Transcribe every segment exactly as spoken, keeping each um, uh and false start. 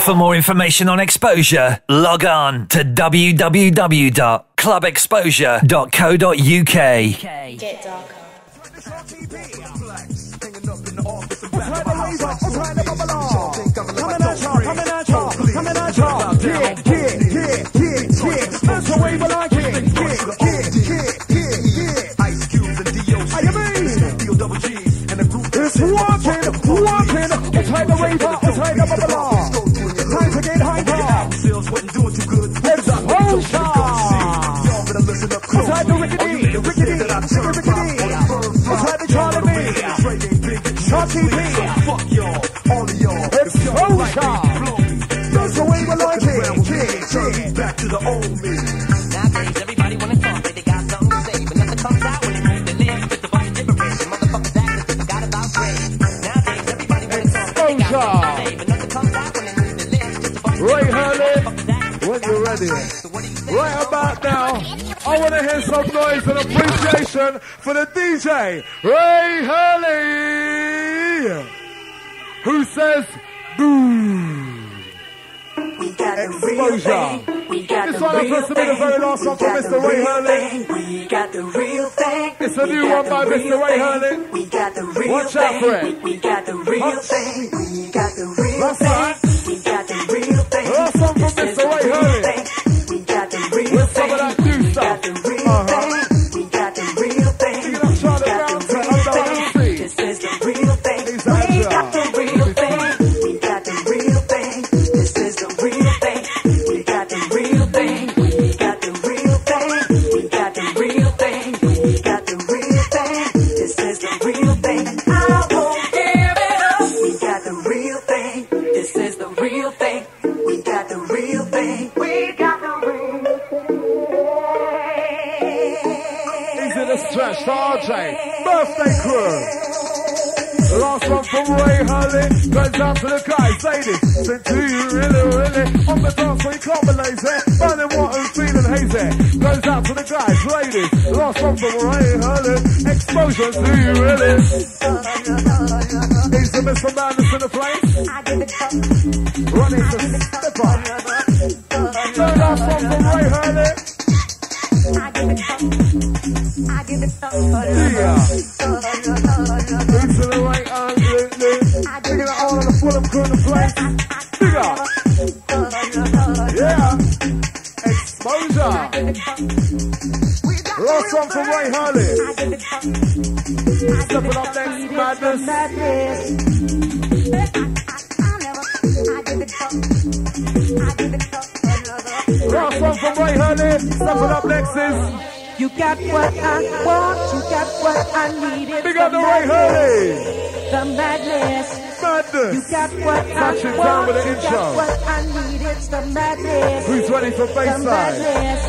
For more information on Exposure, log on to w w w dot club exposure dot co dot u k. Get darker. It's walking, walking, it's like the raver, it's like the bubble. Time to get hyper. Exposure. It's like the rickety, rickety, rickety, rickety. It's like the Charlie B. Charlie B. Fuck y'all, all of y'all. Exposure. That's the way we like it. Back to the old me. Nowadays, everybody wanna talk, but they got something to say, but nothing comes out when they move their lips with a bunch of gibberish. Motherfuckers act as if they forgot about grace. Nowadays, everybody wanna talk, but they got something to say, but nothing comes out when they move their lips with a bunch of Ray Hurley, when you're ready. Right about now, I want to hear some noise and appreciation for the D J, Ray Hurley, who says, boo. We got the real Exposure. thing. We got This the one real is to be the very thing. last one We from got Mister the Ray real Hurley. thing. We got the real thing. It's a We new got one the by real Mister Ray thing. Hurley. We got the real Watch out for thing. it. We got the real Watch. thing. We got the real That's thing. right. We got the real thing. Last one from This is Mister the Ray real Hurley. thing. We got the real With some thing. of that new We stuff. got the real Uh-huh. thing. We got the real thing. Look at them Charlie We got Brown the to real Under thing. Lucy. This is the real thing. He's We Angela. got the real thing. We got the real thing. This is the real thing. We got the real thing. We got the real thing. We got the real thing. We got the real thing. This is the real thing. I won't give it up. We got the real thing. This is the real thing. We got the real thing. We got the real thing. He's in the stretch, the R J, birthday crew. Last one from Ray Hurley, goes down to the guys, ladies. Say, do you really, really? On the dance floor, you can't be lazy. Burning what and feeling hazy. Goes out to the guys, ladies. Last one from Ray Hurley, Exposure, do you really? He's the Mister Madness in the place. Running the stepper. The last one from Ray Hurley. Yeah. Who's to the right hand? Big it all on the Fulham crew in the place. Bigger. Yeah. Exposure. Last one from Ray Hurley. Stepping up next, Madness. Last one from Ray Hurley. Stepping up next is. You got what I want, you got what I needed. Big up the Ray Hurley. The madness. Madness. You got what Touching I down want, with the you intro. got what I needed. The madness. Who's ready for The baseline? madness.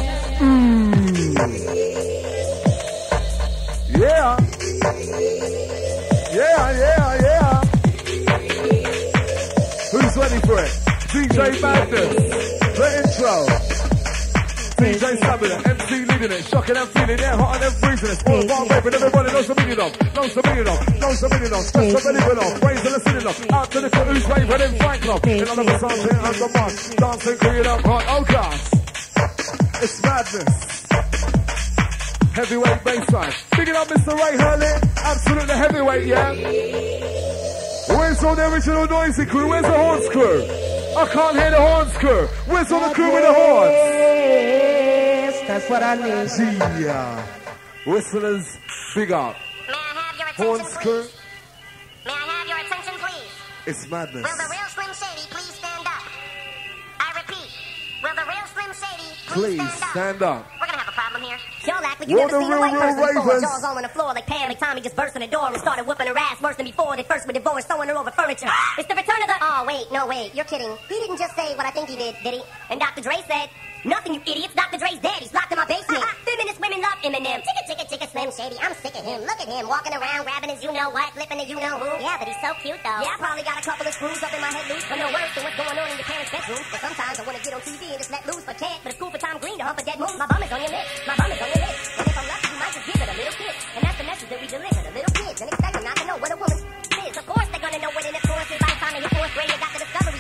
Yeah. Yeah, yeah, yeah. Who's ready for it? D J Madness. The intro. D J Stamina, M C leading it, shocking and feeling it, hot and then freezing it. All about raping, everybody knows the meaning of, knows the meaning of, knows the meaning of, stress the believing of, raise the listening of, out to the foot who's raving in Fight Club. In all of us dancing and the march, dancing, creating up hot, oh gosh. It's Madness. Heavyweight baseline. Picking up Mister Ray Hurley, absolutely heavyweight, yeah? Where's all the original noisy crew? Where's the horns crew? I can't hear the horns crew. Where's all the crew with the horns? Yes, that's what I need. Yeah. Whistlers, big up. May I have your Horns attention, crew. please? May I have your attention, please? It's Madness. Will the real Slim Shady please stand up? I repeat, will the real Slim Shady please, Please stand up? stand up. We're gonna have a problem here. Y'all act like you We're never the seen a real, white real person before. ravens. Jaws all on the floor like Pam, like Tommy just burst in the door and started whooping her ass worse than before. They first were divorced, throwing her over furniture. It's the return of the... Oh, wait, no, wait, you're kidding. He didn't just say what I think he did, did he? And Doctor Dre said... Nothing, you idiots. Doctor Dre's dead. He's locked in my basement. Feminist women love Eminem. Chicka, chicka, chicka, Slim Shady. I'm sick of him. Look at him walking around, grabbing his you-know-what, flipping the you-know-who. Yeah, but he's so cute, though. Yeah, I probably got a couple of screws up in my head loose, but no worse than what's going on in your parents' bedroom. But sometimes I want to get on T V and just let loose, but can't. But it's cool for Tom Green to hump a dead moon. My bum is on your lips. My bum is on your lips. And if I'm lucky, you might just give it a little kiss. And that's the message that we deliver to little kids. And expect them not to know what a woman is. Of course they're gonna know what an of course is. By the time they hit fourth grade, they got the Discovery Channel. Don't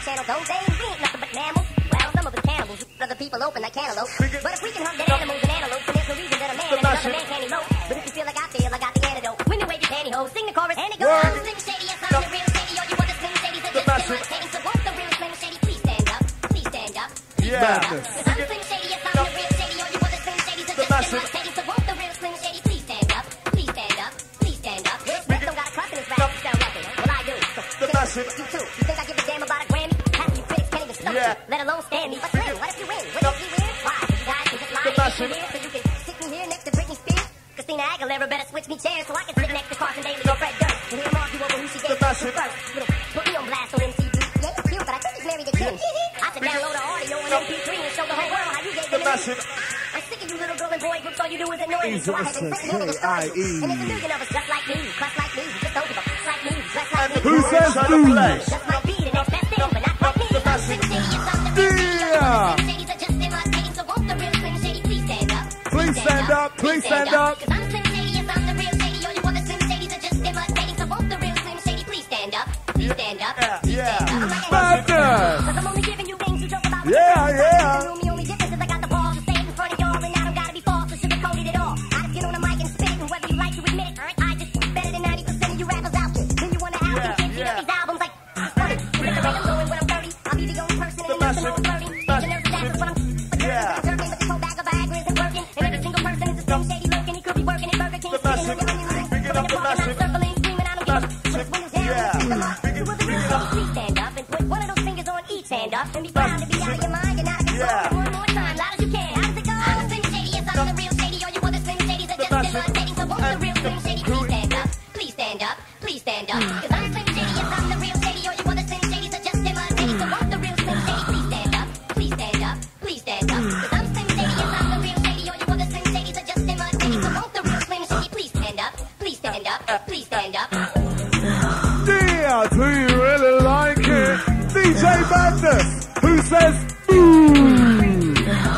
own thing. We ain't nothing but mammals. Well, some of us cannibals. Other people open like cantaloupe. But if we can hunt dead animals and antelopes, then there's no reason that a man and another man can't elope. But if you feel like I feel, I got the antidote. Women wave your pantyhose, sing the chorus, and it goes. I'm Slim Shady, yes, I'm the real Shady. All you other Slim Shadys are just imitating. So won't the real Slim Shady please stand up? Please stand up. Please Yeah. stand up. 'Cause I'm Slim Shady, yes, I'm the real Shady. All you other Slim Shadys are just imitating. So won't the real Slim Shady please stand up? Please stand up. Please stand up. Will Smith don't got a cuss in his rap. You sound like it. Well, I do. So, massive. you too. You think I give a damn about a Grammy? Half of you critics can't even stomach Yeah. me, let alone stand me. But Slim, what if you win? Wouldn't it be weird? Why? 'Cause you guys can just lie The and stick massive. me here so you can stick me here next to Britney Spears? Christina Aguilera better switch me chairs so I can sit next to Carson Daly or Fred Durst and hear them argue over who she gave birth to first. You know, put me on blast on M T V. Yeah, he's cute, but I think he's married to Kim. I should download an audio and M P three and show the whole world how you gave The them massive. I'm sick of you little girl and boy groups, all you do is annoy me. So I have been Easy, sitting here with a story. K I E. And there's a million of us just like me, crust like me, just don't give a fuck like me, dress like me. Who says boo? Just might be the next best thing, but not like me. I'm Slim Shady, yes, I'm the real Shady. Yeah. Slim Shadys are just imitating, so won't the real Slim Shady please stand up? Please stand up, please stand up. 'Cause I'm Slim Shady, yes, I'm the real Shady. All you other Slim Shadys are just imitating, so won't the real Slim Shady please stand up? Please stand up. Please Yeah. stand up. I'm like a Madness. 'Cause I'm only giving you things you talk about. Yeah, yeah. The only difference is I got the balls to stand in front of y'all, and I don't gotta be false or sugarcoated at all. I just get on the mic and spit, and whether you like to admit it, I just better than ninety percent of you rappers out there. Then you wanna out Yeah, and can't get yeah. up these albums like it's funny. Because the way I'm going when I'm thirty, I'll be the only person in the massive- most flirty. The nurse that's what I'm. But Yeah. but the whole bag of Viagra isn't working, and every single person is a Slim Shady lurking. He could be working at Burger King, The sitting massive- on your onion rings, big it but up, in the the parking lot massive- circling, screaming, I don't give a fuck. Put his windows down Yeah. and shoot them up. Big it- So will the big real it up. Shady please stand up and put one of those fingers on each hand up and be proud to be out of your mind and out of control. Yeah. One more time, loud as you can. How does it go? I'm Slim Shady, yes, I'm the real Shady. All you other Slim Shadys are just massive- imitating. So won't the real Slim Shady please stand up? Please stand up. Please stand up. 'Cause I'm Slim Shady, yes, I'm the real Shady. All you other Slim Shadys are just imitating. So won't the real Slim Shady please stand up? Please stand up. Please stand up. 'Cause I'm Slim Shady, yes, I'm the real Shady. All you other Slim Shadys are just imitating. So won't the real Slim Shady please stand up? Please stand up. Please stand up. Yeah, do you really like it? D J Madness. Who says boo?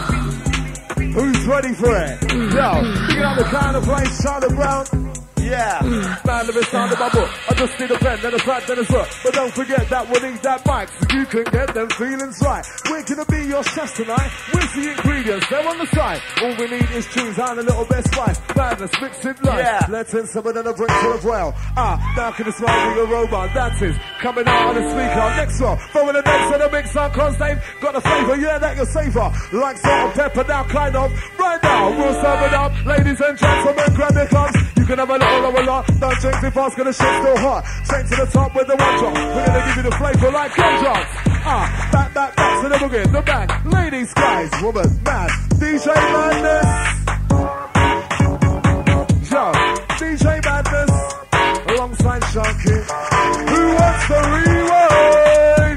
Who's ready for it? Yo, picking up the kind of place, Charlotte Brown. Yeah, man, the sound of my book. I just need a pen, then a pad, then a foot. But don't forget that we'll need that mic so you can get them feelings right. We're gonna be your chefs tonight. Where's the ingredients? They're on the side. All we need is tunes and a little bit of spice. Madness, mix it light. Yeah. Let's in some of them a drink full of well. Ah, now can the smell be a robot? That is coming out on the speaker. Next one, throwing the next on the mix on cause they've got a flavour. Yeah, that you're safer. Like salt and pepper now, kind of. Right now, we'll serve it up. Ladies and gentlemen, grab your cups. You can have a little or a lot. Don't drink too fast, gonna shit still hot. Straight to the top with the one drop. We're gonna give you the flavour like gumdrops. Ah, back, back, back to the boogie, the back. Ladies, guys, woman, man. D J Madness. Yo, D J Madness. Alongside Shanky. Who wants the rewind?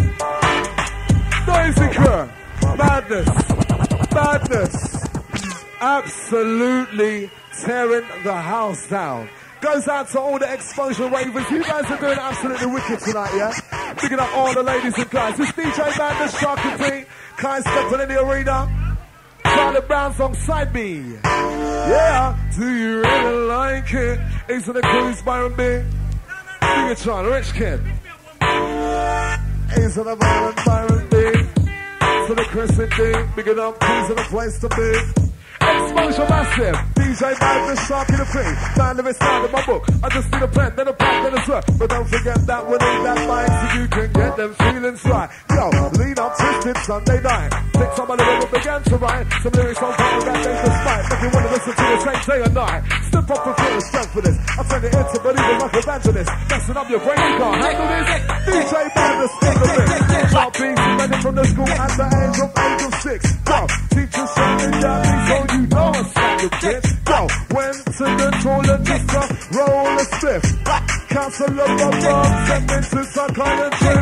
Noisy Crew. Madness. Madness. Absolutely tearing the house down. Goes out to all the exposure ravers. You guys are doing absolutely wicked tonight, yeah? Picking up all the ladies and guys. It's D J Madness, Sharky T, Kai stepping in the arena. Charlotte Brown's alongside me. Yeah, do you really like it? Ace of the Cruise, Byron B. Big it, John, Rich Kid. Ace of the Byron, Byron B. To the Chris and D. Big it up, Queens of the place to be. Exposure massive. D J Madness, Sharky the P. Find the sound in my book. I just need a pen, then a pad, then a sweat. But don't forget that we need that mic so you can get them feelings right. Yo, lean up, twisted Sunday night. Take some of the rhythm, began to write. Some lyrics on fire that they just might. Make you want to listen to the same day or night. Step up and feel the strength for this. I turn it into believing like evangelist. Messing up your brain, you can't handle this. D J Madness, think of it. Drop beats, ready from the school at the age of age of six. Yo, teachers shouting down these on you know I slap your bitch. Yo, went to the toilet just to roll a spliff. Council of my mom sent me to some kind of trip.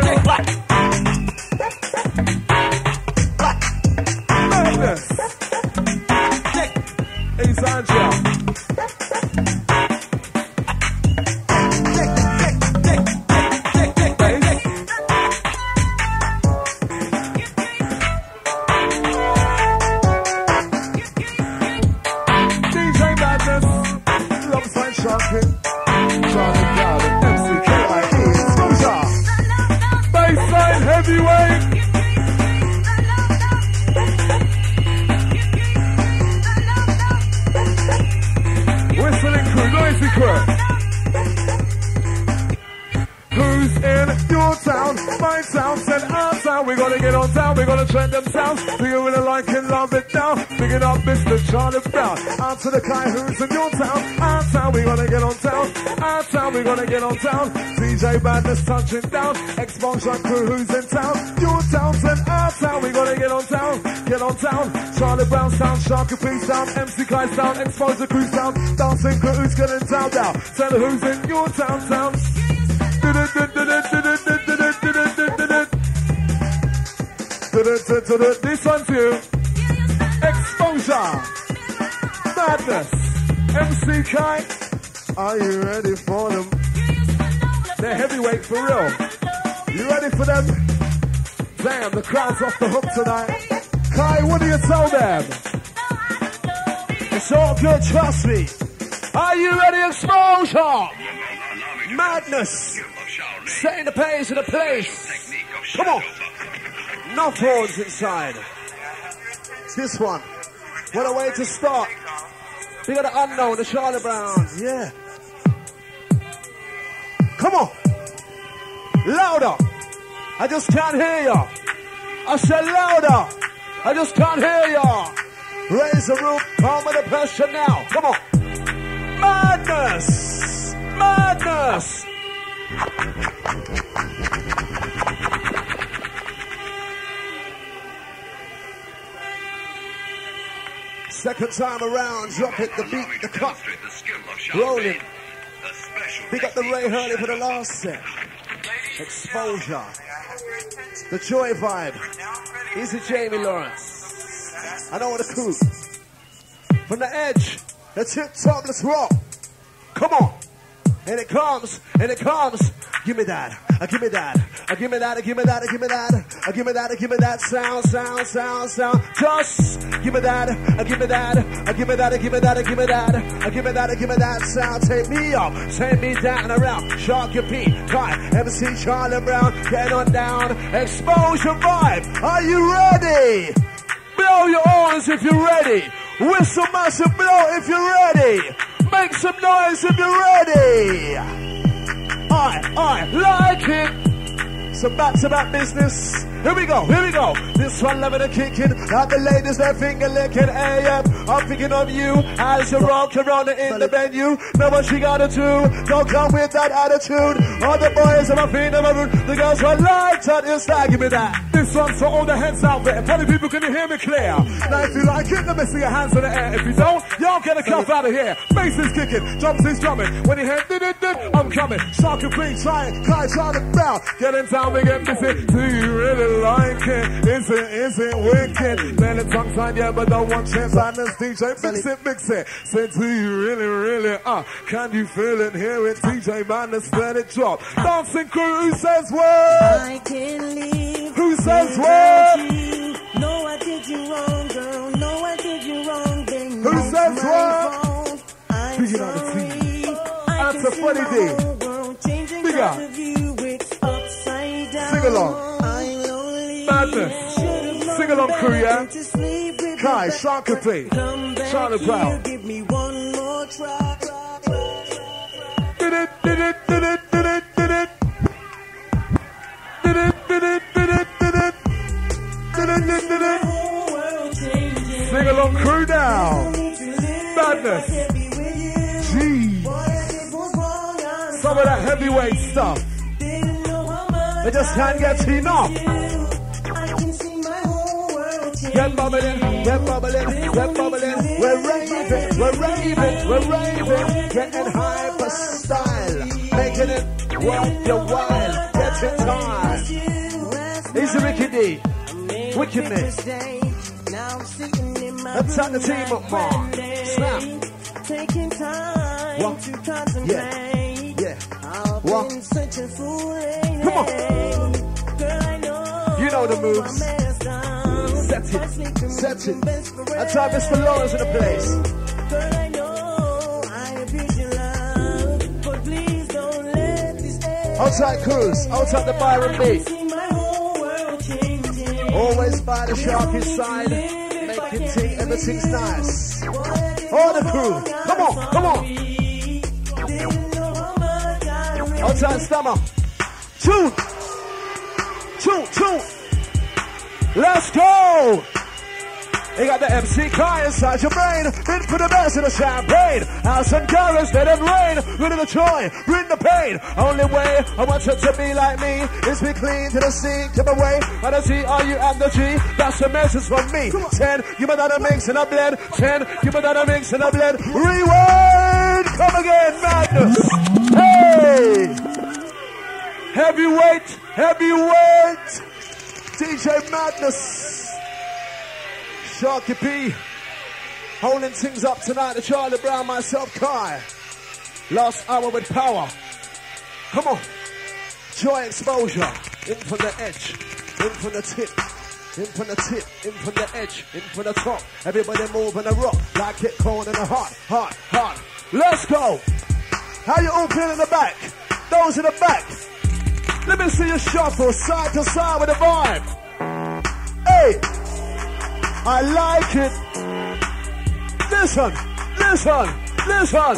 Madness. Hey, Sandra. Charlie Brown and M C K I E Exposure. heavyweight. Whistling crew, noisy crew. Who's in your town? My town, said our town. We're gonna get on down, we're gonna trend them sounds. We're gonna like and love it now. Picking up Mister Charlie Brown. Out to the guy who's in your town. Our town, we're gonna get on town. Our town, we're gonna get on town. D J Madness touching down. Expulsion crew who's in town. Your town, said our town. We're gonna get on town. Get on town. Charlie Brown sound, Sharky P sound, M C Kai sound, Exposure crew sound. Dancing crew who's getting down now. Tell who's in your town, town. This one's you. Exposure. Madness. M C Kai. Are you ready for them? They're heavyweight for real. You ready for them? Damn, the crowd's off the hook tonight. Kai, what do you tell them? It's all good, trust me. Are you ready, Exposure? Madness. Setting the pace in the place. Come on. No horns inside. This one. What a way to start. We got the unknown, the Charlie Brown. Yeah. Come on. Louder. I just can't hear ya. I said louder. I just can't hear ya. Raise the roof. Calm with the pressure now. Come on. Madness. Madness. Second time around, drop it, the beat, the cut, rolling. Big up the Ray Hurley for the last set. Exposure. The Joy Vibe. Easy Jamie Lawrence. I know the coup. From the edge, the tip top, let's rock. Come on. And it comes, and it comes. Give me that, uh, give me that, uh, give me that, uh, give me that, uh, give me that, uh, give me that, uh, give me that sound, sound, sound, sound. Just give me that, uh, give me that, uh, give me that, uh, give me that, uh, give me that, uh, give me that, uh, give me that sound. Take me up, take me down and around. Sharky P, Kai, M C Charlie Brown, get on down. Exposure Vibe, are you ready? Blow your horns if you're ready. Whistle massive blow if you're ready. Make some noise if you're ready. I, I like it. Some back-to-back business. Here we go, here we go. This one loving and kicking. Got the ladies, their finger licking. A M, I'm thinking of you as you rock around in the venue. Know what she gotta do. Don't come with that attitude. All the boys are my feet of my room. The girls are like that. It's like, give me that. This one's for all the heads out there. Tell the people, can you hear me clear? Now if you like it, let me see your hands in the air. If you don't, y'all get a cuff out of here. Bass is kicking, drums is drumming. When you hear did it, did, I'm coming. Shark and Queen, trying, Kai, Charlie Brown. Get in town, we get busy. Do you really like it? Is it, is it wicked? Let it tongue sign, yeah, but don't want chance on this D J. Mix it, mix it. Say, do you really, really, uh, can you feel it? Hear it, D J Madness, let it drop. Dancing crew, who says what? I can't leave. Who says what? You. No, I did you wrong, girl. No, I did you wrong, baby. Who says what? I'm Speaking on the sorry. team. I That's a can funny see day. my whole world changing Big because up. of you. It's upside down. Sing along. I'm lonely. Madness. Should've Sing along, known crew, yeah? better to sleep with Kai, you. Sharky P, Come back Charlie here, Brown. give me one more try. Did it, did it, did it, did it, did it. Did it, did it, did it, did it. Did it, did it, did it. Sing along, crew down. Madness. Gee. Some of that heavyweight stuff. They just can't get enough. Get bubbling, get bubbling, get bubbling. We're raving, we're raving, we're raving. Getting hyper style, making it worth your while. Getting time. Easy Ricky D, wickedness. Attack the team up more. Snap. Taking time What? to contemplate. Yeah. I've What? been such a fool lately. Come on. Girl, I know You know the moves. I messed up. Set it, set it. That's how Mister Lawrence in the place. Girl, I know I abuse your love, but please don't let this end. Outside Cruz, outside the Byron Beat. See my whole world always by the sharky side, making tea, everything's nice. All the crew, come on, come on. Outside stammer. Tune. Tune, tune. Let's go. You got the M C Kai inside your brain. In for the best of the champagne. House and girls, let it rain. Rid of the joy, bring the pain. Only way I want you to be like me is be clean to the sea, keep away. And I see are you at the G? That's the message from me. Ten, give me that a mix and a blend. Ten, give me that a mix and a blend. Rewind, come again, madness. Hey, heavyweight, heavyweight. D J Madness. Sharky P, holding things up tonight. The Charlie Brown, myself, Kai. Last hour with power. Come on. Joy exposure. In from the edge. In from the tip. In from the tip. In from the edge. In from the top. Everybody moving the rock like it cold in the heart. Heart, heart. Let's go. How you all feel in the back? Those in the back. Let me see you shuffle side to side with the vibe. Hey. I like it. Listen, listen, listen.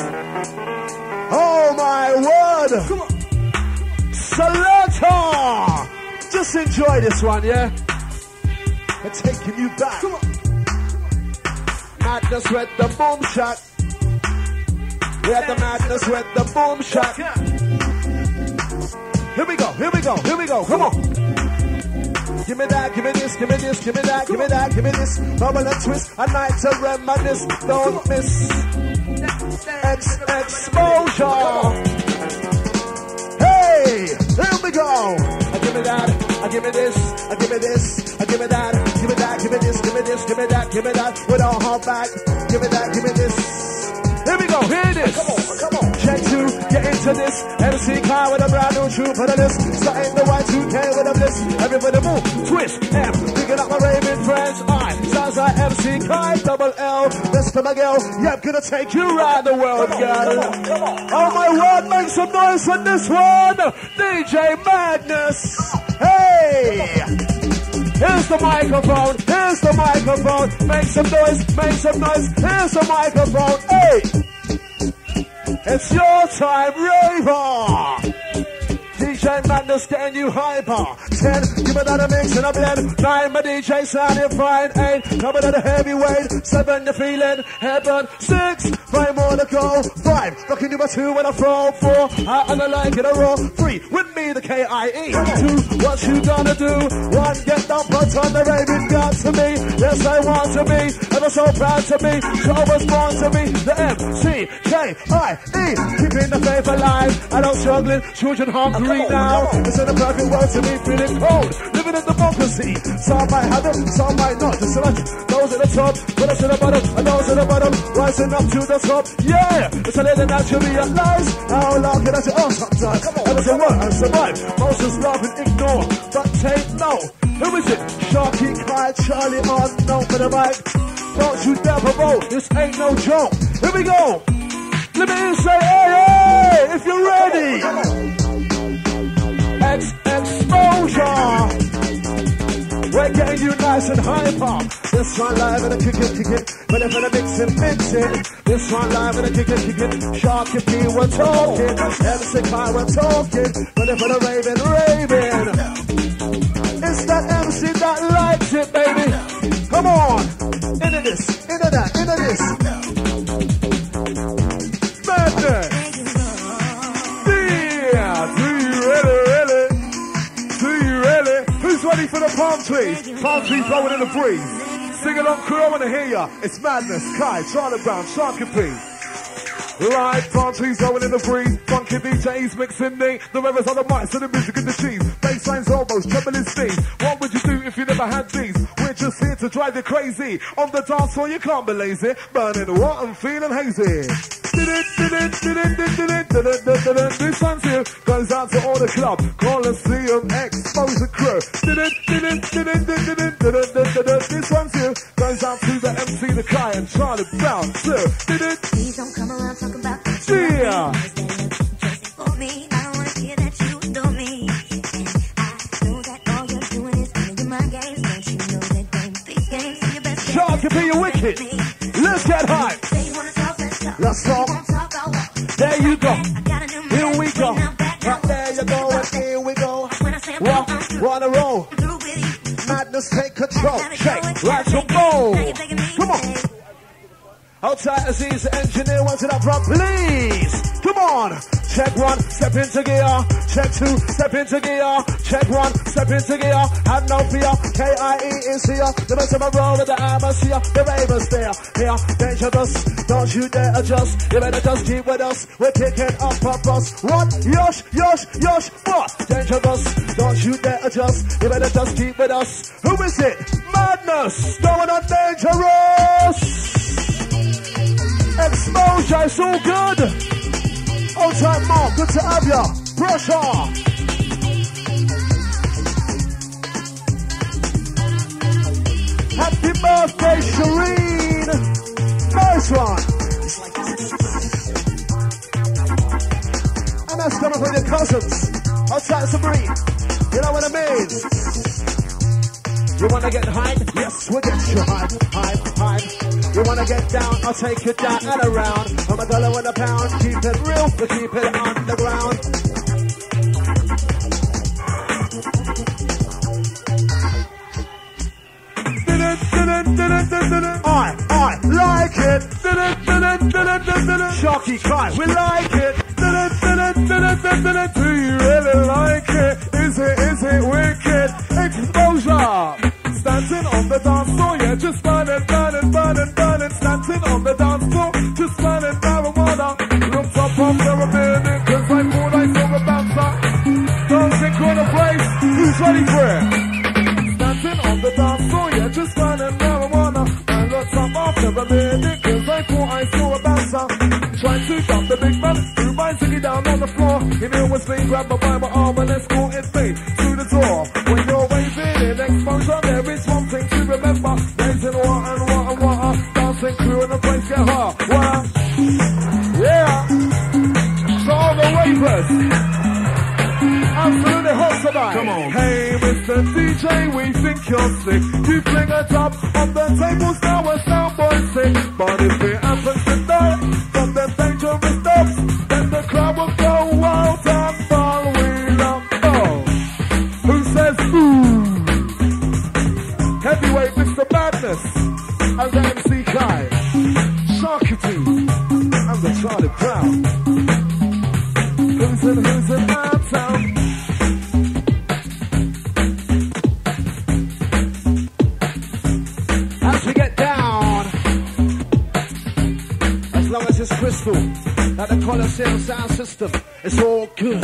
Oh my word. Come on. Selector. Just enjoy this one, yeah? We're taking you back. Come on. Madness with the boom shot. We have the madness with the boom shot. Here we go, here we go, here we go. Come on. Give me that, give me this, give me this, give me that, give me that, give me this. Bubble and twist, a night to reminisce. Don't miss. Ex exposure. Hey, here we go. I give me that, I give me this, I give me this, I give me that, give me that, give me this, give me this, give me that, give me that. Without hold back, give me that, give me this. Here we go, here it is. Come on, come on. Check two, get into this. M C Kai with a brand new troop for the list. Starting the Y two K with a bliss. Everybody move, twist, M. Picking up my raving friends. I, sounds like M C Kai, double L. Mister Miguel, yeah, I'm gonna take you around the world, girl. Come on, come on. Oh my word, make some noise on this one. D J Madness. Hey. Here's the microphone, here's the microphone. Make some noise, make some noise. Here's the microphone, hey. It's your time, raver. D J Madness getting you hyper. Ten, give me that a mix and a blend. Nine, my D J sounding fine. Eight, coming at a heavyweight. Seven, you're feeling heaven. Six, five more to go. Five, rocking you my two when I throw. Four, out on the line, get a roll. Three, with me the K I E. Two, what you gonna do? One, get the butt on the raving got to me. Yes, I want to be, ever so proud to be. Show was born to be the M C K I E. Keeping the faith alive. I don't struggling, children hungry now. It's in a perfect world to me, feeling cold. Living in democracy. Some might have it, some might not. Just select those at the top, but us at the bottom, and those at the bottom, rising up to the top. Yeah, it's a little that you realize how long can I say, oh, sometimes. Ever so what and survive. Most just love and ignore, but take no. Who is it? Sharky, Kai, Charlie, on, no for the mic. Don't you dare promote, this ain't no joke. Here we go. Let me in say, hey, hey, if you're ready. X exposure. We're getting you nice and hyper. This one live and a kick it, kick it. But if I'm mixing, mix it. This one live and a kick it, kick it. Sharky P, we're talking. M C Kai, we're talking. But if I'm raving, raving. It's that M C that likes it, baby. Come on. Into this, into that, into this. Madness. Yeah, do you really, really? Do you really? Who's ready for the palm trees? Palm trees blowing in the breeze. Sing along, crew, I want to hear ya. It's Madness, Kai, Charlie Brown, Sharky P. Right, palm trees blowing in the breeze. Funky D Js mixing me. The rivers on the mic, so the music in the cheese. Basslines almost trembling steam. What would you do if you never had these? We're just here to drive you crazy. On the dance floor, you can't be lazy. Burning what I'm feeling hazy. This one's here goes out to all the club. Coliseum Exposure crew. This one's here goes out to the M C, the Kai, and Charlie Brown too. Please don't come around talking about the Yeah. for me. I don't wanna hear that you adore me. And I know that all you're doing is playing my games. Sharky P, you wicked. Let's get high. Let's talk. There you go. Here we go. Right there you go, and here we go. Walk, wanna roll. Madness, take control. Shake, right to go. Come on. Outside Aziz, the engineer wants it up front, please. Come on. Check one, step into gear. Check two, step into gear. Check one, step into gear. Have no fear. K I E is here. The best of my roll with the atmosphere. The ravers there. Here, dangerous. Don't you dare adjust. You better just keep with us. We're kicking up a bus. What? Yosh, yosh, yosh. What? Dangerous. Don't you dare adjust. You better just keep with us. Who is it? Madness. Going on dangerous. Exposure, it's all good. Old time Mark, good to have ya. Pressure. Happy birthday, Shireen. Nice one. And that's coming from your cousins. Outside Sabrine. You know what I mean? You wanna get high? Yes, we'll get you high, high, high. You wanna get down? I'll take you down and around. I'm a dollar and a pound. Keep it real, but keep it underground. I, I like it. Sharky Kai, we like it. Do you really like it? Is it, is it wicked? Exposure. Standing on the dance floor, yeah, just burning, burning, burning, burning. Standing on the dance floor, just burning marijuana. Look up on the minute, cause I thought I saw a bouncer. Dancing corner place, who's ready for it? Standing on the dance floor, yeah, just burning marijuana. I looked up after a minute, cause I thought I saw a bouncer. Trying to dump the big man, threw my ziggy down on the floor. He knew it was me, grabbed my by my arm and let's go it me through the door. When you're waving in exposure, there is one thing to remember. Raising water and water, water. Dancing crew and the place get hot. Water. Yeah. So all the wavers. Absolutely hot tonight. Come on. Hey, Mister D J, we think you're sick. You fling a top on the tables, now a soundboy sick. But if it happens tonight, from the dangerous stops, then the crowd will go wild and fall. We love. Oh. Who says ooh? Heavyweight Mister Madness and the M C Kai, Sharky T and the Charlie Brown. Who's in, who's in our town? As we get down, as long as it's crystal, like the Coliseum sound system, it's all good.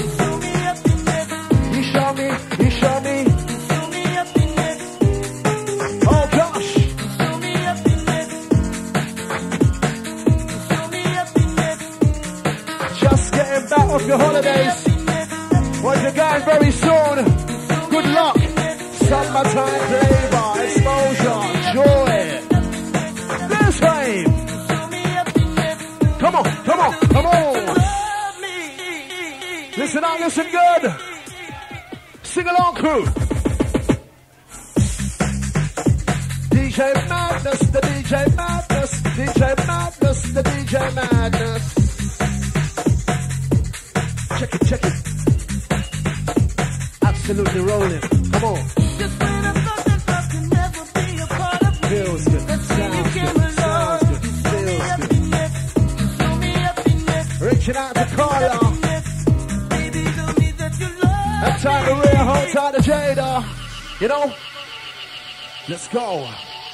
You show me, you show me. Oh gosh. Just getting back off your holidays. Well, you're going very soon. Good luck. Summertime flavor, exposure, joy. This way. Come on, come on, come on. Listen up, listen good. Sing along, crew. D J Madness, the D J Madness, D J Madness, the D J Madness. Check it, check it. Absolutely rolling. Come on. Feels good. Sounds good. Sounds good. Feels good. Reaching out to Carla. That time to Rhea, hold tight to Jada. You know? Let's go.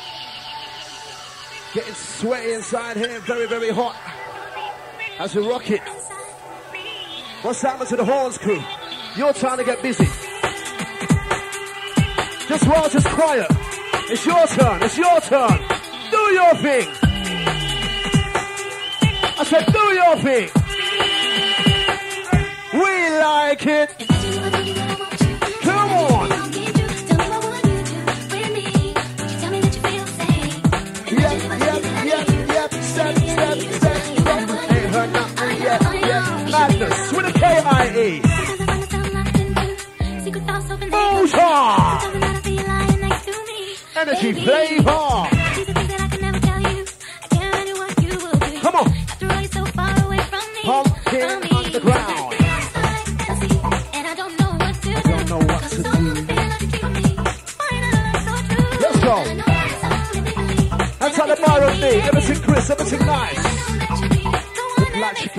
Getting sweaty inside here. Very, very hot. As we rock it. What's happening to the horns crew? Your time to get busy. Just while it's quiet. It's your turn. It's your turn. Do your thing. I said do your thing. We like it. Come on. Yep, yep, yep, yep. Step, step, step, step. Ain't heard nothing yet, yet. Madness with a K I E. Motion. Energy flavor.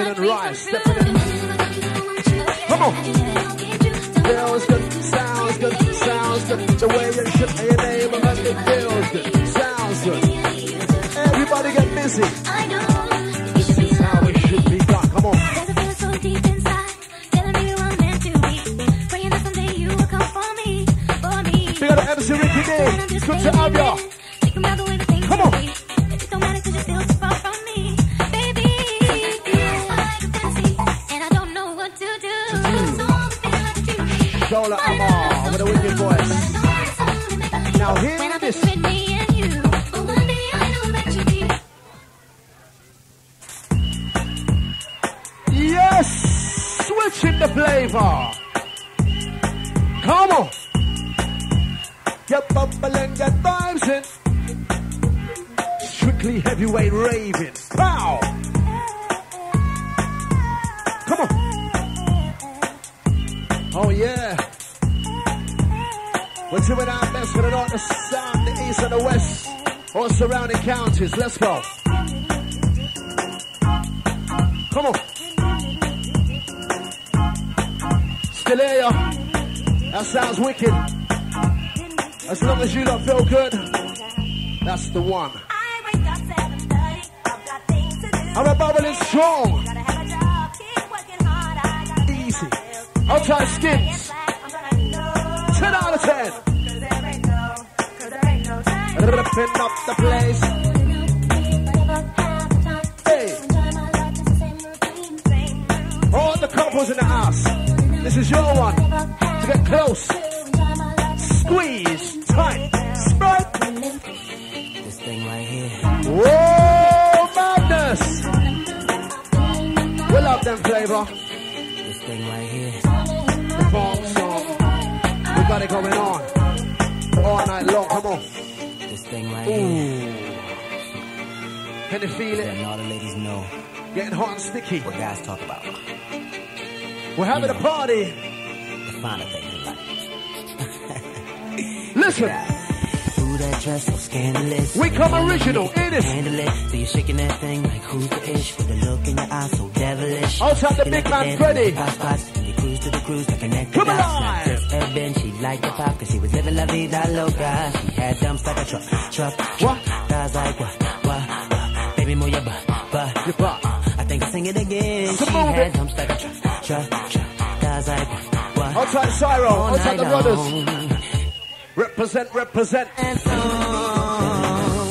and Rice. Stepping in. Come on. Feels good, sounds good, sounds good. The way you ship your name and it feels good, sounds good. Everybody get busy. This is how it should be done. Come on. We got the M C Ricky D. Good to have ya. Come on. Shola Amar with a wicked voice. Now hear this. Yes, switching the flavor. Come on. Get bubbling, get vibes in. Strictly heavyweight raving. Pow. Come on. Oh yeah. We're doing our best for the north, the south, the east, and the west, all surrounding counties. Let's go. Come on. Still hear ya. That sounds wicked. As long as you don't feel good, that's the one. I'm a bubbling strong. Easy. Outside skins. ten out of ten. Ripping up the place. Hey. All the couples in the house. This is your one. To get close. Squeeze. Tight. Sprite. This thing right here. Whoa, madness. We love them flavor. This thing right here. The funk song. We got it going on. All night long. Come on. This thing right Ooh. here. Can you feel Letting it? all the ladies know Getting hot and sticky. what guys talk about. We're having a party. The finer things in life. Listen. Ooh, that dress so scandalous. We come original, ain't it? Handle it. So you're shaking that thing like who's the ish with a look in your eyes so devilish. Outside the You big like man, to dance Freddy. in the hot spots, and you cruise to the cruise like a neck. Come alive. Not just urban, she liked the pop cause she was living la vida loca. She had dumps like a truck, truck, truck. Guys like what, what, what? Baby, move your butt, butt, Your butt. I think I'll sing it again. So She move had it. dumps like a truck, truck, truck. Guys like what, what? Outside Cyro. All Outside the night brothers. long. Represent, represent. And on.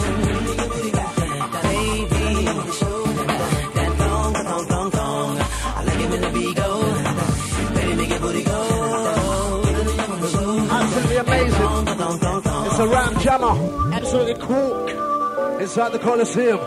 Baby, that thong, thong, thong, thong. I like it when the beat go. Baby, make it booty go. Absolutely amazing. Thong, thong, thong, thong. It's a ram jammer. Absolutely cool. Inside the Coliseum.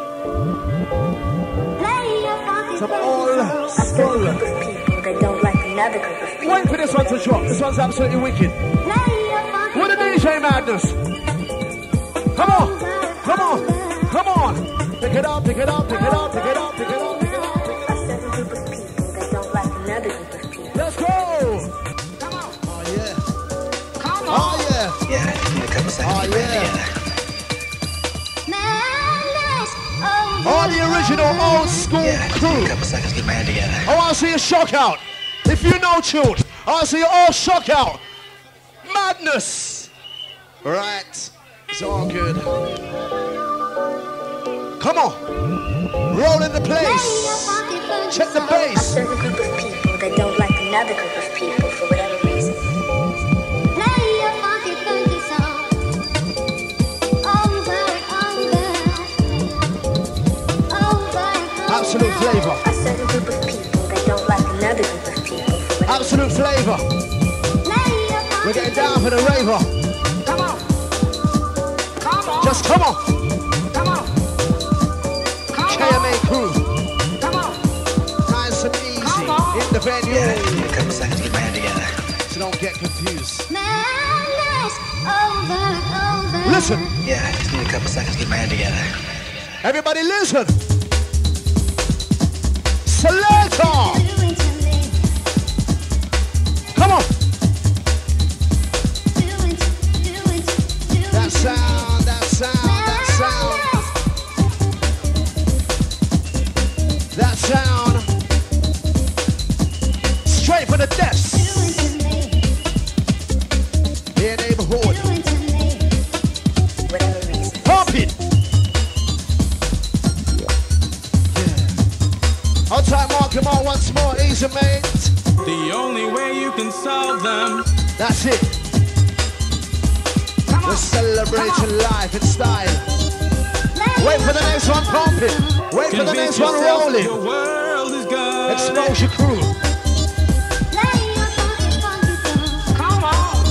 Some old school. They don't like another group of people. Wait for this one to drop. This one's absolutely wicked. With the D J Madness. Come on. Come on. Come on. Pick it up, pick it up, pick it up, pick it up, pick it up, pick it up. A certain group of people that don't like another group of people. Let's go. Oh, yeah. Oh, yeah. Yeah, in a couple seconds. Oh, get ready yeah. together. All the original old school Yeah, in a crew. couple seconds. Get my head together. I want to see a shock out. If you know tune, I want to see you all shock out. Madness. Right. It's all good. Come on. Roll in the place. Check the A bass. certain group of people that don't like another group of people for whatever reason. Absolute flavor. A certain group of people that don't like another group of people for whatever Absolute flavor. We're getting down for the raver. Come on. Come on. Just come on. Come on. Come K M A crew. Come on. Nice and easy. Come on. In the venue. Yeah, in a couple seconds. Get my head together. So don't get confused. over, over. Listen. Yeah, just need a couple seconds. Get my head together. Everybody listen. Selector. Come on. That sound, that sound, that sound. That sound. reason, mate. The only way you can solve them. That's it. We're celebrating life in style. Wait for the next one pumping. Wait for the next one rolling. Your world is good. Exposure crew. Come on.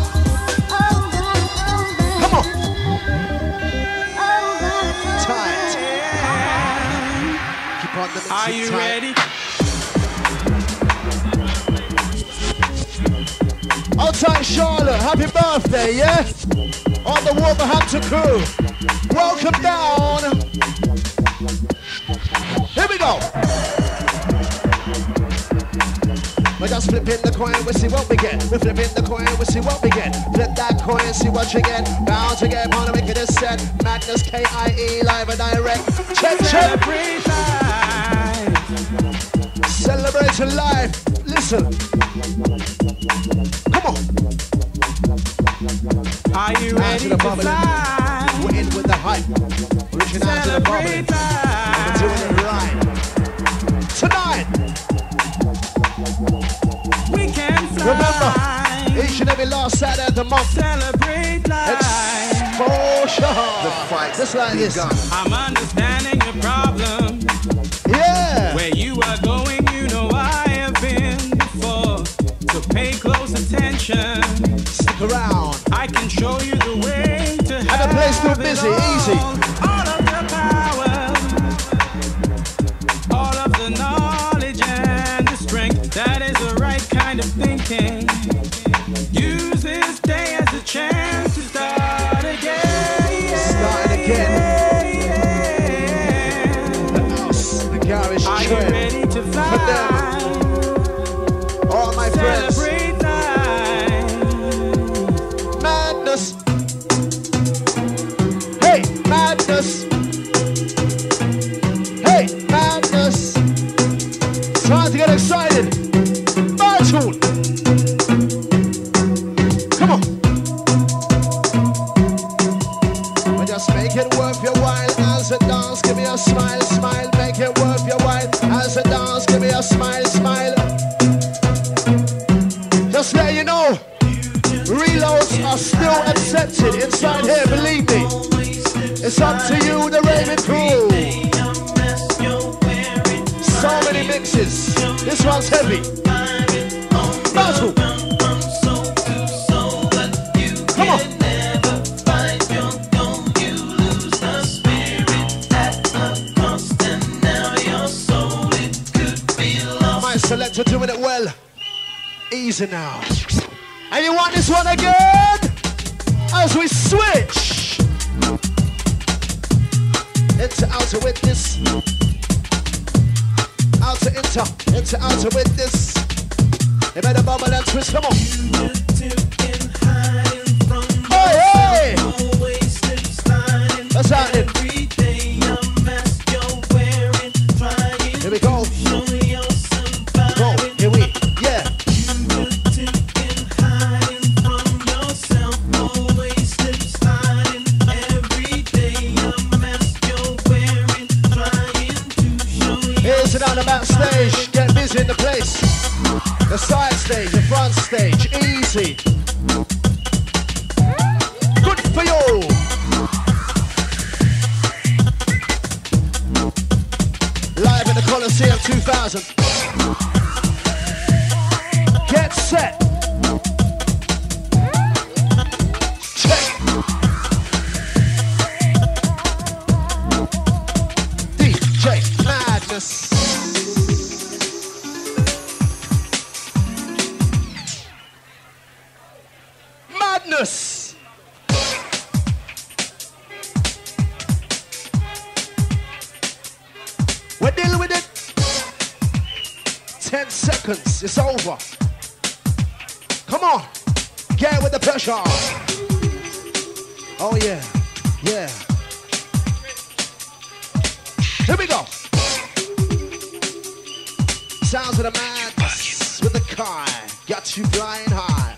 Come on. Tight. Keep on the Are you tight. ready? Outside Charlotte, happy birthday, yeah? On the Wolverhampton crew. Welcome down. Here we go. We're just flipping the coin, we see what we get. We're flipping the coin, we see what we get. Flip that coin, see what you get. Bound to get on a wicked set. Madness K I E, live and direct. Check, check. Celebrate life. Celebrating life. Listen. Come on. Are you Down ready to the to bubbling. fly? We're in with the hype. Reaching out to the bubbling. Celebrate life. We're doing it right. Tonight. We can fly. Remember, each and every last Saturday of the month. Celebrate life. Exposure. The fight. Just like this. I'm understanding your problem. Yeah. Where you are going, you know I have been before. So pay close attention. Stick around. I can show you the way to And have the place too it busy. all. Easy. All of the power, all of the knowledge and the strength. That is the right kind of thinking. Use this day as a chance to start again. Starting again. The house, the garage Are you trend. ready to fly? For them. All my friends. Celebrate life. Madness. Hey, madness. Hey, madness. Time to get excited. My tune. Come on. Well, just make it worth your while as a dance. Give me a smile, smile. Make it worth your while as a dance. Give me a smile, smile. Just let you know, reloads are still accepted inside here, believe me. It's up to you, the Raven crew. So many mixes. This one's heavy. Battle. Come on. My selector doing it well. Easy now. And you want this one again? As we switch into outer with this. Outer inter, into outer with this. You better bubble and twist, come on. Hey, hey! What's happening? Here we go. Go, here we, yeah. Here's it on the backstage. Get busy in the place. The side stage, the front stage. Easy. Good for you. Live at the Coliseum two thousand. Get set. Check. D J Madness. Madness. We're dealing with it. Ten seconds. It's over. Come on. Get with the pressure. Oh yeah. Yeah. Here we go. Sounds of the madness with the car. Got you flying high.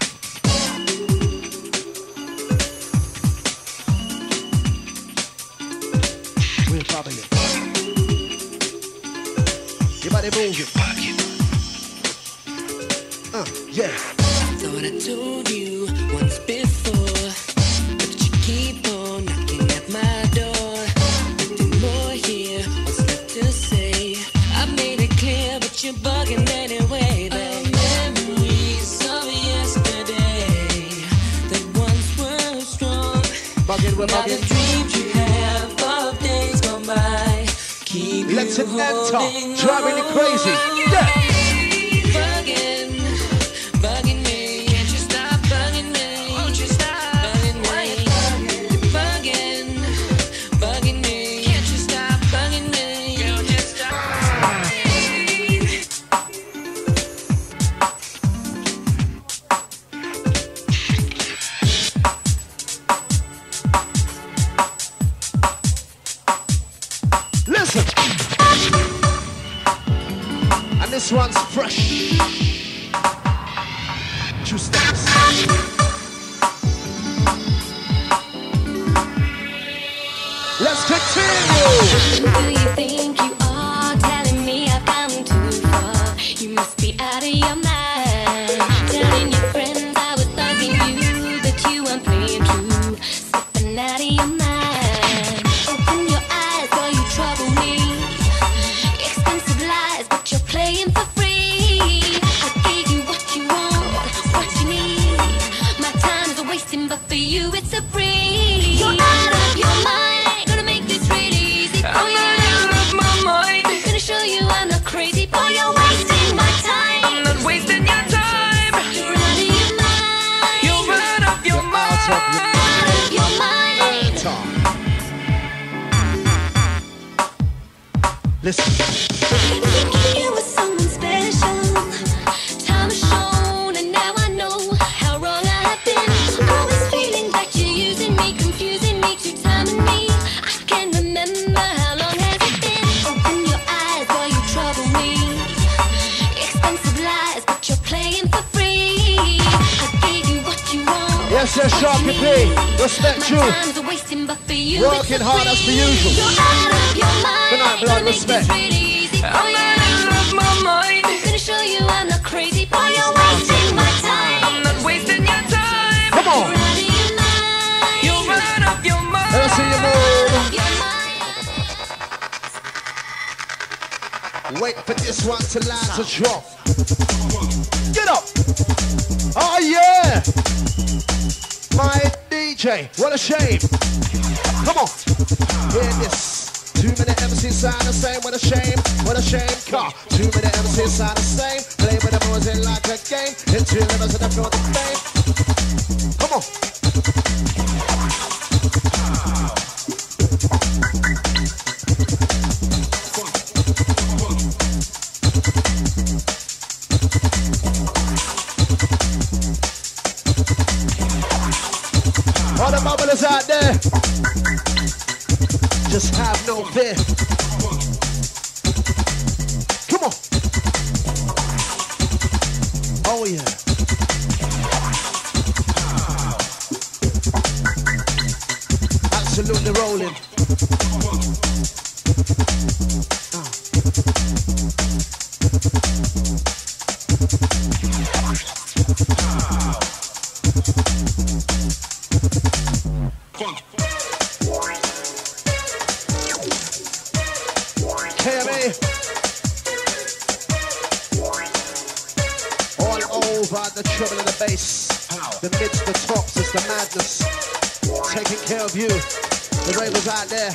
We're bubbling. Your body moving. Yeah. Thought I told you once before, but you keep on knocking at my door. Nothing more here, what's left to say? I made it clear, but you're bugging anyway. The memories of yesterday that once were strong. Bugging, we're now bugging. the dreams you have of days gone by keep Let's you enter, holding driving it crazy. on. Yeah. Bugging, bugging me. Can't you stop bugging me? Won't you stop bugging me? You're bugging, bugging me. Can't you stop bugging me? Girl, just stop. Listen. And this one's fresh. Two steps. Let's continue. Who you think you are, telling me I've come too far? You must be out of your mind. Telling your friends I was thugging you, that you weren't playing true. Slipping out of your mind. Open your eyes, girl, you trouble me. Expensive lies, but you're playing for free. I gave you what you want, what you need. My time's a wasting, but for you it's a free. You're out of your mind. Gonna make this really easy for I'm you. not out of my mind. Gonna show you I'm not crazy, boy. You're wasting my time. I'm not wasting your time. You're out of your mind. You're out of your mind. Out of your mind. Listen. Thinking you were someone special. Time has shown, and now I know how wrong I have been. Always feeling that you're using me, confusing me, two-timing me. I can't remember how long has it been. Open your eyes, boy, you trouble me. Expensive lies, but you're playing for free. I gave you what you want. Yes, yes, Sharky P. Respect you. My time's a wasting, but for you Working it's a hard as per free. usual. You're out of your mind. Good night, blood, Gonna make this respect. really easy for I'm you. not out of my mind. Gonna show you I'm not crazy, boy. You're wasting my time. I'm not wasting your time. Come on. You're out of your mind. You're out of your mind. Let's see you move. Out of your mind. Wait for this one to land to drop. Get up. Oh, yeah. My D J. What a shame. Come on. Hear this. Two minute M C sound the same. What a shame. What a shame. Car. Two minute M C sound the same. Play with the music like a game. Hit two levels and I feel the fame. Come on. All the bubblers out there, just have no fear. Come on. Oh yeah. Absolutely rolling. K M A. All over the treble and the bass. The mids, the tops, it's the madness. Taking care of you. The ravers out there.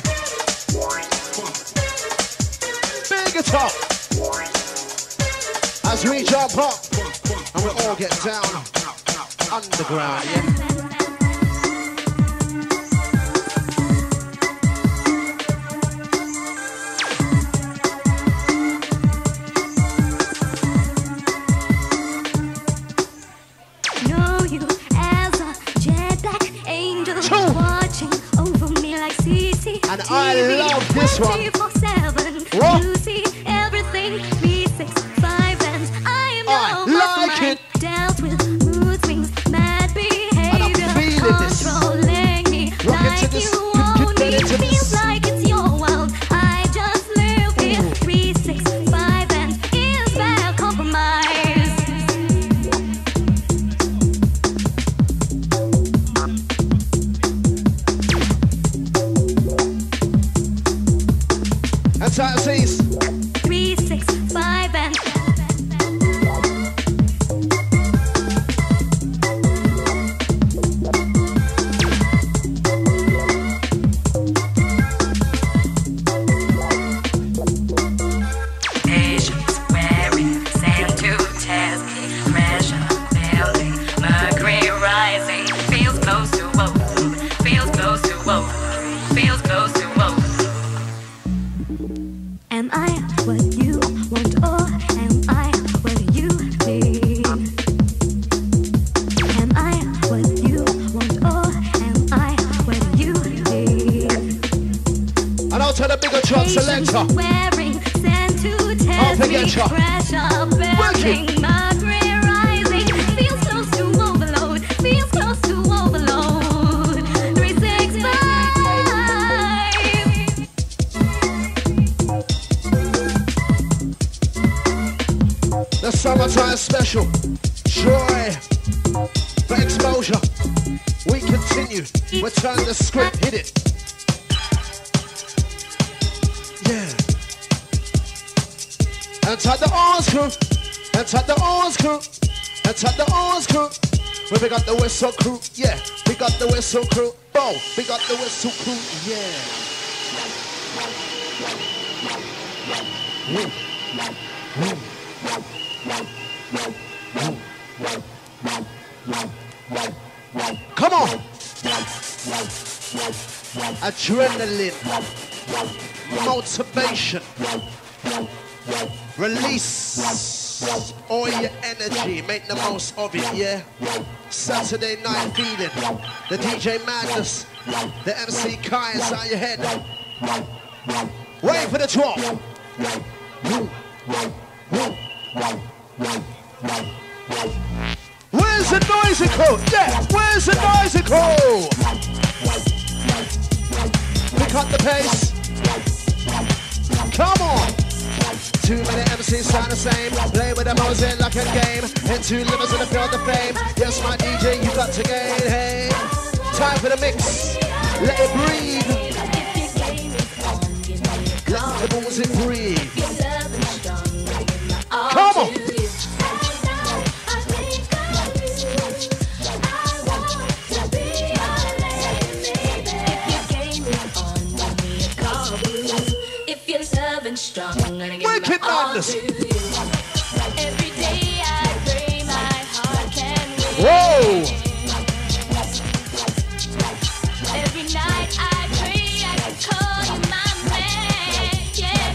Big guitar. As we jump up and we all get down underground, yeah? Know you as a jet black angel watching over me like C C T V. And I love this one. twenty-four seven. What? You see everything three six five and I am I no like mastermind. it. Dealt with mood swings, mad behavior, feeling this. controlling me Rock it to like this. you Get- get own me. ready to Feels this. like it's your world. I just live here. Three six five and is bad compromise. Outside seas. Three, six, five, and Asians wearing sand to test pressure building, mercury rising, feels close to open, feels close to open, feels close to open. am I what you want or am I what you need? Am I what you want or am I what you need? And I'll tell the bigger truck selector. Wearing sand to I'll test forget me, you. pressure building, mercury rising, feels close to overload, feels close to overload. Three, six, five. The summertime special. Joy. For exposure. We continue. Return the script. Hit it. Yeah. And tap the arms crew. And tap the arms crew. And tap the arms crew. We pick up the whistle crew. Yeah. Pick up the whistle crew. Bow. Pick up the whistle crew. Yeah. Mm. Mm. Come on. Adrenaline. Motivation. Release all your energy. Make the most of it, yeah? Saturday night feeling. The D J Madness. The M C Kai inside your head. Wait for the drop. Where's the noisy crew? Yeah, where's the noisy crew? Pick up the pace. Come on. Too many M Cs sound the same. Play with the Mosaic like a game. And two livers in the field of fame. Yes, my D J, you got to gain. Hey, time for the mix. Let it breathe. Let the music breathe. Come on. Strong, I'm gonna give Wicked my all madness. to you. Every day I pray my heart can win. Whoa! Every night I pray I can call you my man. Yeah,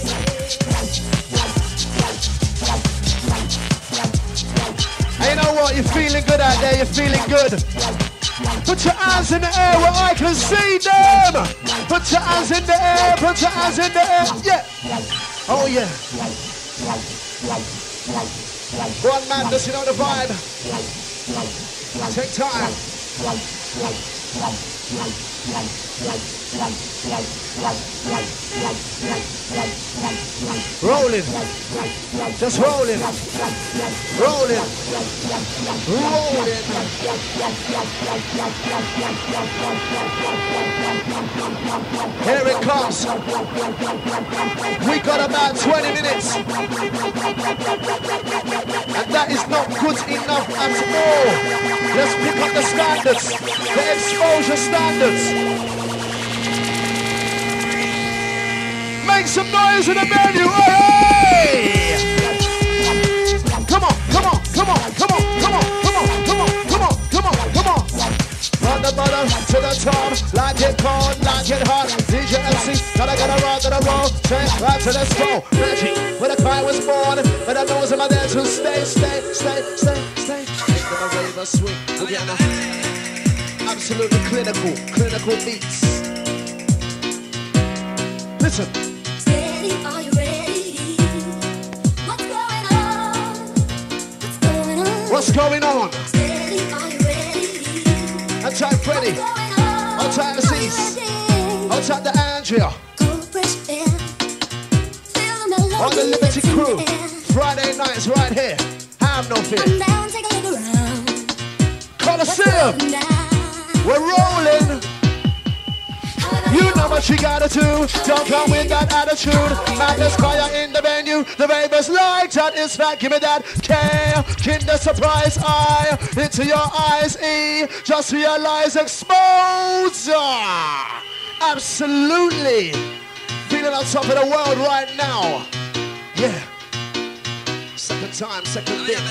yeah. Hey, you know what? You're feeling good out there. You're feeling good. Put your hands in the air where I can see them. Put your hands in the air. Put your hands in the air. Yeah. Oh, yeah. One man, does you know the vibe? Take time. Rolling. Just rolling. Rolling. Rolling. Here it comes. We got about twenty minutes. And that is not good enough at all. Let's pick up the standards. The exposure standards. Make some noise in the venue. Hey! Come on, come on, come on, come on, come on, come on, come on, come on, come on, come on. From the bottom to the top, like it cold, like it hot. D J M C, gotta gotta roll, gotta roll. Straight right to the score. Magic, where the cry was born, but I know I'm there to stay, stay, stay, stay, stay. Make them a raver swing. Again, absolutely clinical, clinical beats. Listen. Steady, are you ready? What's going on? What's going on? What's going on? Steady, are you ready? I'm trying Freddy. I'm trying to Cease. I'm trying to Andrea. On the Liberty Crew. Friday nights right here. Have no fear. Coliseum. We're rolling. You know my what you gotta do. Don't come with that attitude. Madness choir in the venue. The ravers like that. It's fact. Give me that K. Kinder surprise I. Into your eyes E. Just realize exposure. Absolutely. Feeling on top of the world right now. Yeah. Second time, second beat.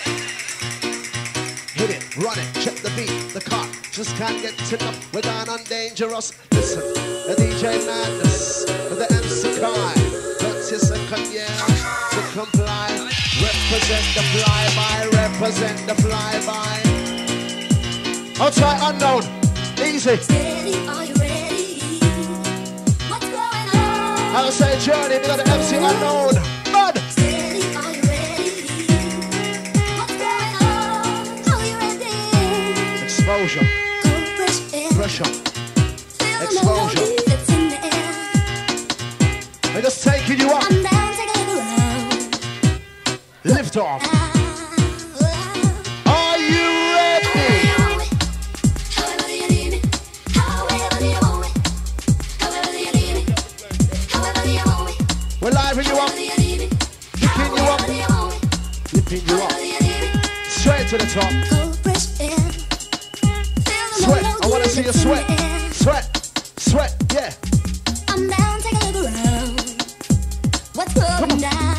Hit it, run it, check the beat, the cut. Just can't get enough, we're gone on dangerous. Listen, the D J Madness, with the M C Kai. thirty second year to comply. Represent the flyby, represent the flyby. I'll try unknown, easy. Ready, are you ready? What's going on? I'll say journey, we got the M C unknown. Mud! Ready, are you ready? What's going on? Are you ready? Exposure, Go fresh air. pressure, Feel the exposure. melody that's in the air. I'm just taking you up. I'm down, take a look around. Lift off. Ah, ah. Are you ready? However you need me, however you want me, however you need me, however you want me, We're live you up, however you need me, lifting you up, however you want me, lifting you up. however you need me. Straight to the top. Go fresh air. Feel the Sweat. I melody want to see you that's in sweat. the air. Sweat. Sweat. Yeah. I'm down, take a look around. What's going down?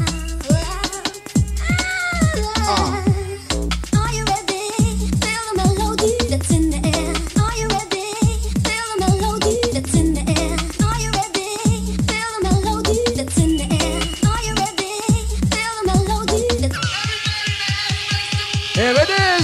Uh. Are you ready? Feel the melody that's in the air. Are you ready? Feel the melody that's in the air. Are you ready? Feel the melody that's in the air. Are you ready? Feel the melody that's Here it is.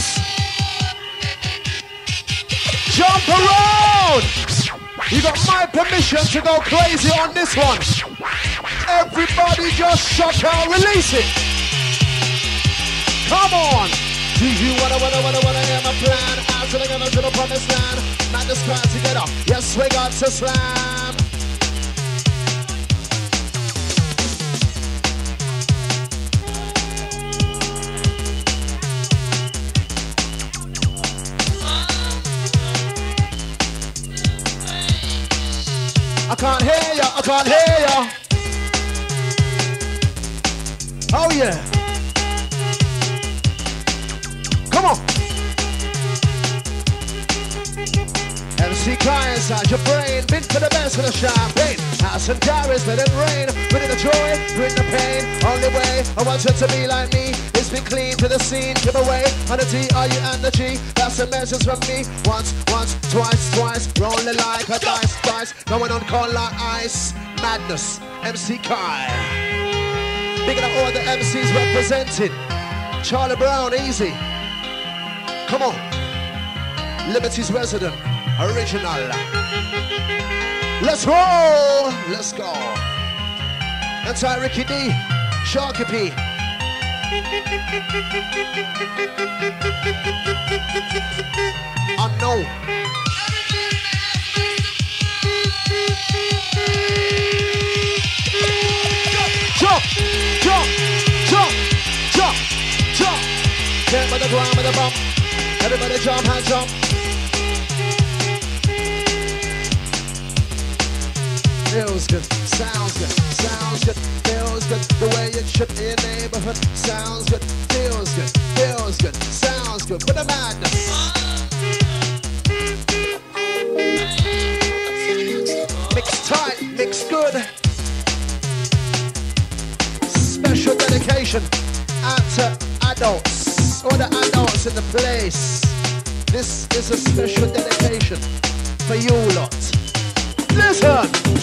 Jump around. You got my permission to go crazy on this one. Everybody just shut out, release it. Come on. Do you wanna, wanna, wanna, wanna hear my plan? Out to the gun, to the promised land. Madness crowd together. Yes, we got to slam. I can't hear ya, I can't hear ya. Oh yeah. Come on. M C Kai inside your brain. Been for the best of the champagne. House and diaries, let it rain. Bring the joy, bring the pain. Only way I want you to be like me is be clean to the scene. Give away on the D, R, U, and the G. That's a message from me. Once, once, twice, twice. Rolling like a dice, dice. Going on cold like ice. Madness, M C Kai. Big up all the M Cs represented. Charlie Brown, easy. Come on. Liberty's resident, original. Let's roll. Let's go. Anti Ricky D, Sharky P. Unknown. Jump, jump, jump, jump, jump. Get by the ground with the bump. Everybody jump, hands jump. Feels good, sounds good, sounds good, feels good. The way it should in your neighborhood. Sounds good, feels good, feels good, sounds good. With the madness. Mix tight, mix good. Special dedication out to adults. All the adults in the place. This is a special dedication for you lot. Listen!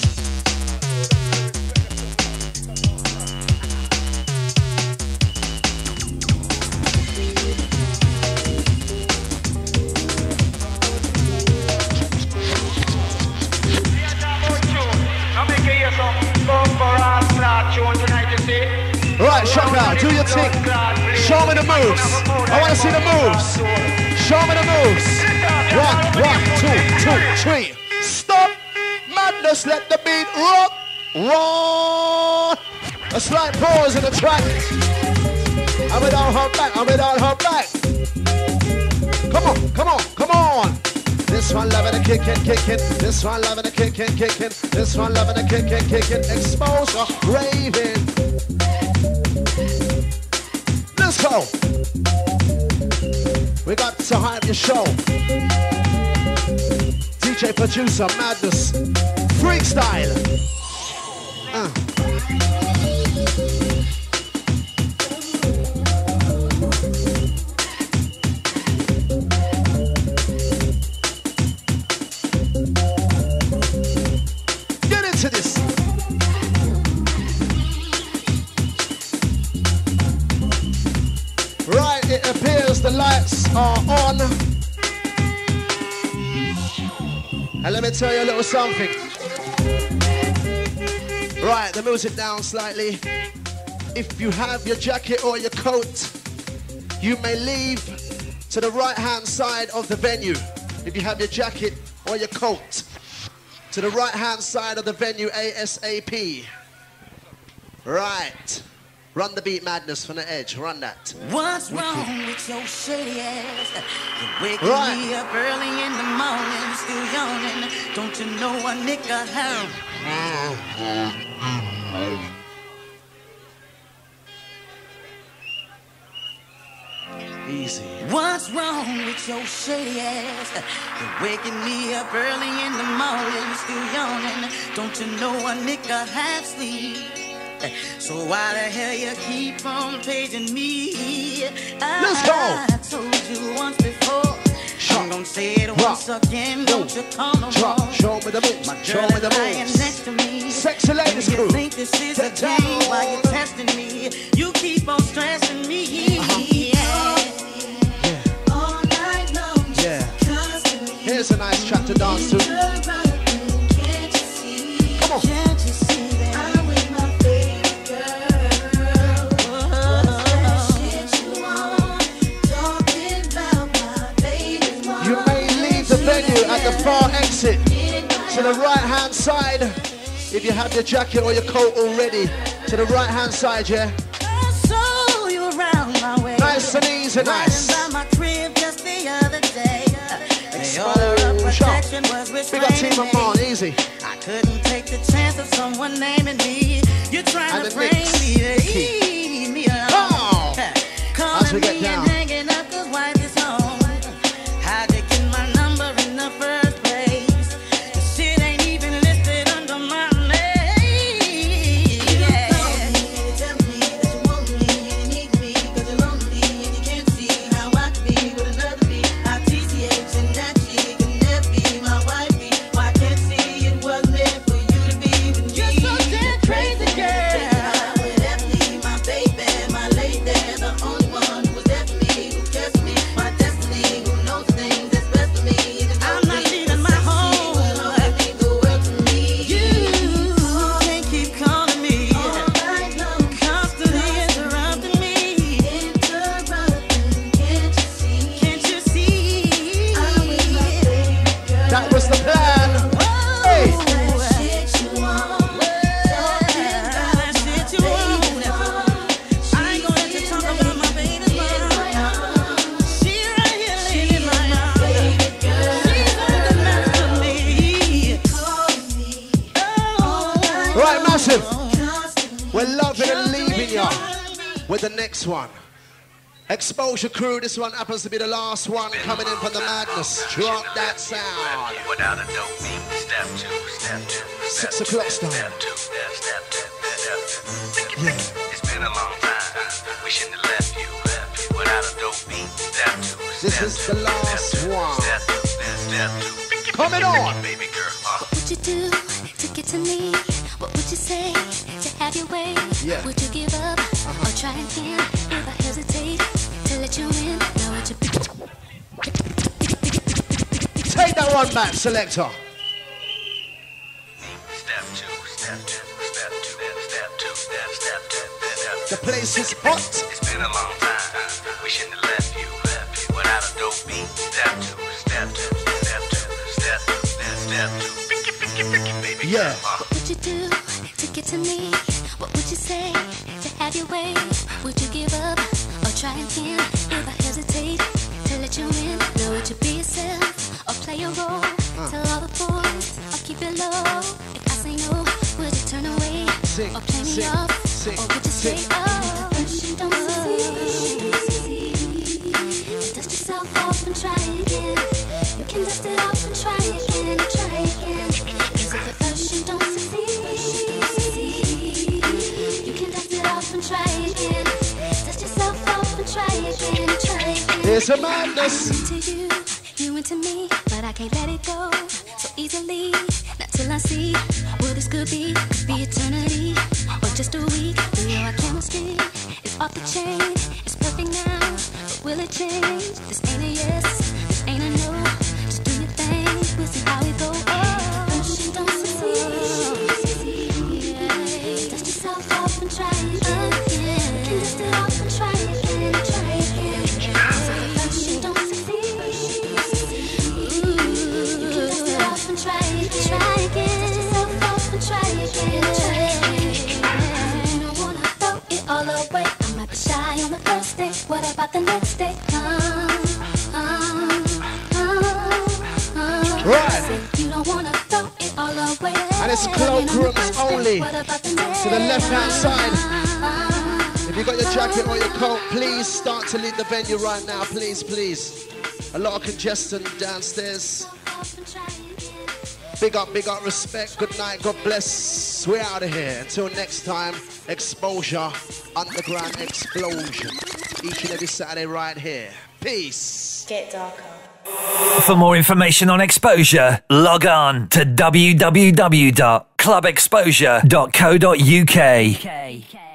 Right, Shaka, do your thing. Show me the moves. I want to see the moves. Show me the moves. One, one, two, two, three. Stop. Madness, let the beat rock. Run. A slight pause in the track. And we don't hold back, and we don't hold back. Come on, come on, come on. This This one loving a kicking, kicking. This one loving a kicking, kicking. This one loving a kicking, kicking. Exposure, raving. Let's go. We got to hype your show. D J producer, madness, freak style. Uh. Get into this. Right, it appears the lights are on. And let me tell you a little something. Right, the music down slightly. If you have your jacket or your coat, you may leave to the right-hand side of the venue. If you have your jacket or your coat, to the right-hand side of the venue ASAP. Right. Run the beat, madness from the edge. Run that. What's Wicked. wrong with your shady ass? You're waking Right. me up early in the morning, still yawning. Don't you know a nigga have? Easy. What's wrong with your shady ass? You're waking me up early in the morning, still yawning. Don't you know a nigga have sleep? So why the hell you keep on paging me? Let's go. I told you once before. I'm gonna say it once again. Don't you come no Drop. more. Show me the moves. My Show girl me is the lying moves. next to me. Sexy ladies You crew. think this is a Get game down. while you're testing me? You keep on stressing me. Yeah. All night long. Yeah. Here's a nice track to dance to. Come on. Can't you see that I'm with my favorite girl? What's that shit you want? Talking about my baby's mom. You may leave the venue at the far exit to the right-hand side. If you have your jacket or your coat already, to the right-hand side, yeah. I saw you around my way. Nice and easy, nice. Riding by my crib just the other day. The order of protection was Big up Team restraining me. Amon, easy. I couldn't take the chance of someone naming me. You're trying And to the frame mix. me to leave me alone. Oh. Calling As we get me down. and hanging up 'cause wife is home. How'd you get my number in the first place? The shit ain't even listed under my name. Yeah. Tell me that you want me and you need me 'cause you're lonely and you can't see how I could be with another me. I T C H and that she can never be my wifey. Why can't see it was meant for you to be with me? You're so damn crazy, girl. With Emily, my baby, my lady, the only one who was there for me, who cares for me, my destiny, who knows things that's best for me. I'm not leaving my home. Everything go well for me. You can't keep calling me. Constantly interrupting me. Interrupting, can't you see? Can't you see? I'm with my favorite girl. That was the plan. Hey. Right, massive. We're loving and leaving ya with the next one. Exposure crew, this one happens to be the last one coming in from the madness. Drop that sound. Without a dope beat, step two, step two, Six o'clock style. step two, step, step two, step two. It's been a long time. We shouldn't have left you, left you without a dope beat. Step two, This step is two, the last step two, one. Step two, step, step two. Coming on. Baby girl, uh. What would you do to get to me? What would you say to have your way? Yeah. Would you give up or try again? If I hesitate to let you in, now would you Take that one back, selector. Step two, step two, step two, step two, step, step two, step two. The place is hot. It's been a long time. We shouldn't have left you, left you without a dope beat. Step two, step two, step two, step, step, step two. Picky, picky, picky, baby girl, Yeah. uh. What would you do to get to me? What would you say to have your way? Would you give up or try again? If I hesitate to let you in, now would you be yourself or play a role. Tell all the boys, I'll keep it low. If I say no, would you turn away? Sing, Or play me sing, off? sing, Or would you say, sing. oh, you don't succeed? Dust yourself off and try again. You can dust it off and try again, try again. 'Cause if at first you don't succeed, you can dust it off and try again. Dust yourself off and try again, try again. It's a madness. To you, you into me, but I can't let it go so easily. Not till I see what this could be. Could be eternity or just a week. We know our chemistry is off the chain. It's perfect now, but will it change? This ain't a yes, this ain't a no. Just do your thing, we'll see how it go. Oh, you don't succeed. Dust yourself off and try again. You can dust it off and try again, try again. First you don't succeed. You can dust it off and try again, try again. Dust yourself off and try again, try again. You don't wanna throw it all away. I might be shy on the first day. What about the next day? Uh, uh, uh, uh. Right. You don't wanna throw it all away. And it's cloakrooms only. What about the next To the left hand side. If you got your jacket or your coat, please start to leave the venue right now. Please, please. A lot of congestion downstairs. Big up, big up, respect. Good night, God bless. We're out of here. Until next time, Exposure, Underground Explosion. Each and every Saturday right here. Peace. Get darker. For more information on Exposure, log on to w w w dot club exposure dot co dot u k.